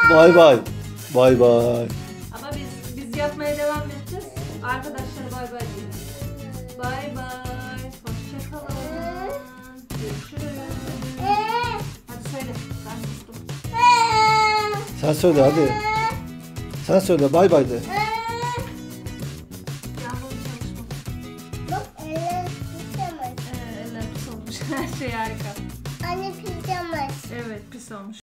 Bay bay. Bay bay. Ama biz yatmaya devam edeceğiz. Arkadaşlar bay bay diyelim. Bay bay. Hoşçakalın. Görüşürüz. Hadi söyle. Ben sustum. Sen söyle hadi. Sen söyle bay bay de. Yağmur çalışmadı. Bak eller pijama. Eller pis olmuş. Her şey harika. Anne pijama. Evet pis olmuş.